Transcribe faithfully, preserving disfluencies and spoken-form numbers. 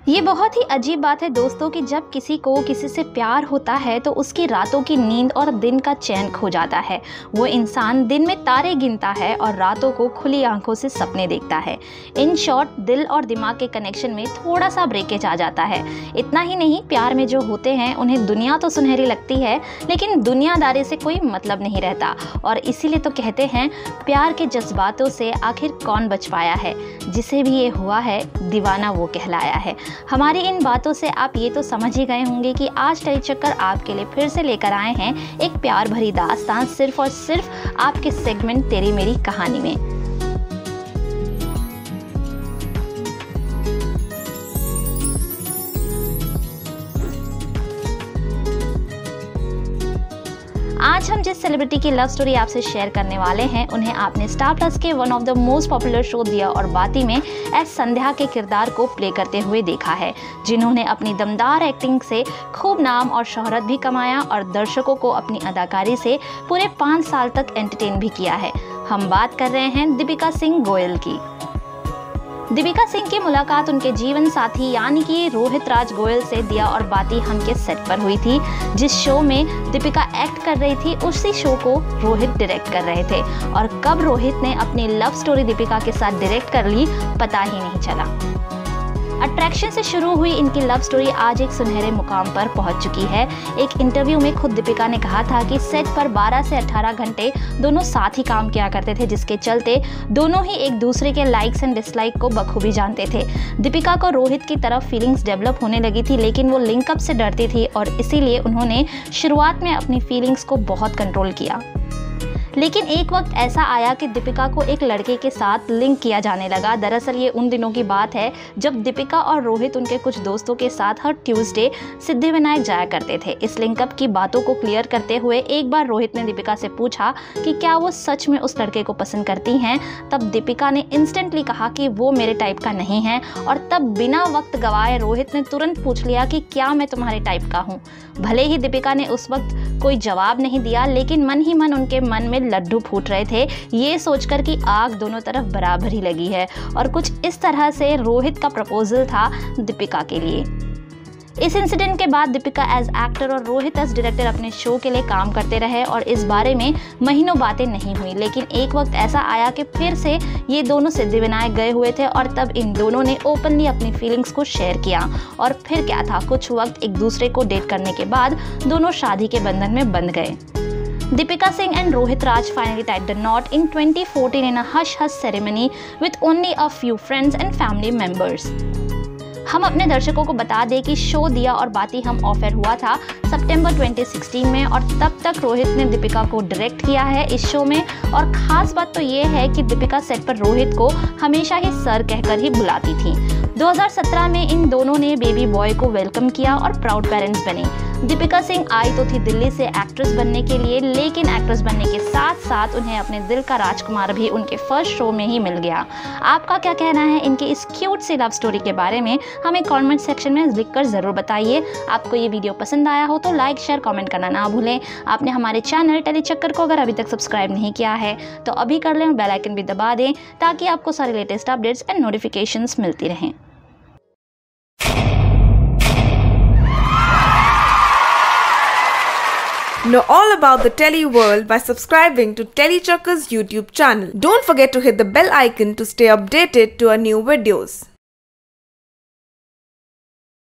ये बहुत ही अजीब बात है दोस्तों कि जब किसी को किसी से प्यार होता है तो उसकी रातों की नींद और दिन का चैन खो जाता है। वो इंसान दिन में तारे गिनता है और रातों को खुली आंखों से सपने देखता है। इन शॉर्ट, दिल और दिमाग के कनेक्शन में थोड़ा सा ब्रेकेज आ जाता है। इतना ही नहीं, प्यार में जो होते हैं उन्हें दुनिया तो सुनहरी लगती है, लेकिन दुनियादारी से कोई मतलब नहीं रहता। और इसीलिए तो कहते हैं, प्यार के जज्बातों से आखिर कौन बच पाया है। जिसे भी ये हुआ है, दीवाना वो कहलाया है। हमारी इन बातों से आप ये तो समझ ही गए होंगे कि आज टेली चक्कर आपके लिए फिर से लेकर आए हैं एक प्यार भरी दास्तान, सिर्फ और सिर्फ आपके सेगमेंट तेरी मेरी कहानी में। आज हम जिस सेलिब्रिटी की लव स्टोरी आपसे शेयर करने वाले हैं, उन्हें आपने स्टार प्लस के one of the most popular show दिया और बाती में एस संध्या के किरदार को प्ले करते हुए देखा है, जिन्होंने अपनी दमदार एक्टिंग से खूब नाम और शोहरत भी कमाया और दर्शकों को अपनी अदाकारी से पूरे पाँच साल तक एंटरटेन भी किया है। हम बात कर रहे हैं दीपिका सिंह गोयल की। दीपिका सिंह की मुलाकात उनके जीवन साथी यानी कि रोहित राज गोयल से दिया और बाती हम के सेट पर हुई थी। जिस शो में दीपिका एक्ट कर रही थी, उसी शो को रोहित डायरेक्ट कर रहे थे और कब रोहित ने अपनी लव स्टोरी दीपिका के साथ डायरेक्ट कर ली, पता ही नहीं चला। अट्रैक्शन से शुरू हुई इनकी लव स्टोरी आज एक सुनहरे मुकाम पर पहुंच चुकी है। एक इंटरव्यू में खुद दीपिका ने कहा था कि सेट पर बारह से अठारह घंटे दोनों साथ ही काम किया करते थे, जिसके चलते दोनों ही एक दूसरे के लाइक्स एंड डिसलाइक को बखूबी जानते थे। दीपिका को रोहित की तरफ फीलिंग्स डेवलप होने लगी थी, लेकिन वो लिंकअप से डरती थी और इसीलिए उन्होंने शुरुआत में अपनी फीलिंग्स को बहुत कंट्रोल किया। लेकिन एक वक्त ऐसा आया कि दीपिका को एक लड़के के साथ लिंक किया जाने लगा। दरअसल ये उन दिनों की बात है जब दीपिका और रोहित उनके कुछ दोस्तों के साथ हर ट्यूसडे सिद्धिविनायक जाया करते थे। इस लिंकअप की बातों को क्लियर करते हुए एक बार रोहित ने दीपिका से पूछा कि क्या वो सच में उस लड़के को पसंद करती हैं। तब दीपिका ने इंस्टेंटली कहा कि वो मेरे टाइप का नहीं है और तब बिना वक्त गवाए रोहित ने तुरंत पूछ लिया कि क्या मैं तुम्हारे टाइप का हूँ। भले ही दीपिका ने उस वक्त कोई जवाब नहीं दिया, लेकिन मन ही मन उनके मन में लड्डू फूट रहे थे, ये सोचकर कि आग दोनों तरफ बराबर ही लगी है। और कुछ इस तरह से रोहित का प्रपोजल था दीपिका के लिए। इस इंसिडेंट के बाद दीपिका एज एक्टर और रोहित एज डायरेक्टर अपने शो के लिए काम करते रहे और इस बारे में महीनों बातें नहीं हुई। लेकिन एक वक्त ऐसा आया कि फिर से ये दोनों सिद्धिविनायक गए हुए थे और तब इन दोनों ने ओपनली अपनी फीलिंग्स को शेयर किया। और फिर क्या था, कुछ वक्त एक दूसरे को डेट करने के बाद दोनों शादी के बंधन में बंध गए। Deepika Singh and Rohit Raj finally tied the knot in twenty fourteen in a hush-hush ceremony with only a few friends and family members. हम अपने दर्शकों को बता दें कि शो दिया और बाती हम ऑफर हुआ था सितंबर ट्वेंटी सिक्सटीन में और तब तक रोहित ने दीपिका को डायरेक्ट किया है इस शो में। और ख़ास बात तो ये है कि दीपिका सेट पर रोहित को हमेशा ही सर कहकर ही बुलाती थी। दो हज़ार सत्रह में इन दोनों ने बेबी बॉय को वेलकम किया और प्राउड पेरेंट्स बने। दीपिका सिंह आई तो थी दिल्ली से एक्ट्रेस बनने के लिए, लेकिन एक्ट्रेस बनने के साथ साथ उन्हें अपने दिल का राजकुमार भी उनके फर्स्ट शो में ही मिल गया। आपका क्या कहना है इनकी इस क्यूट सी लव स्टोरी के बारे में, हमें कमेंट सेक्शन में लिखकर ज़रूर बताइए। आपको ये वीडियो पसंद आया हो तो लाइक शेयर कमेंट करना ना भूलें। आपने हमारे चैनल टेली चक्कर को अगर अभी तक सब्सक्राइब नहीं किया है तो अभी कर लें, बेल आइकन भी दबा दें ताकि आपको सारे लेटेस्ट अपडेट्स एंड नोटिफिकेशंस मिलती रहें। Know all about the Telly world by subscribing to Telly Chakkar's YouTube channel. Don't forget to hit the bell icon to stay updated to our new videos.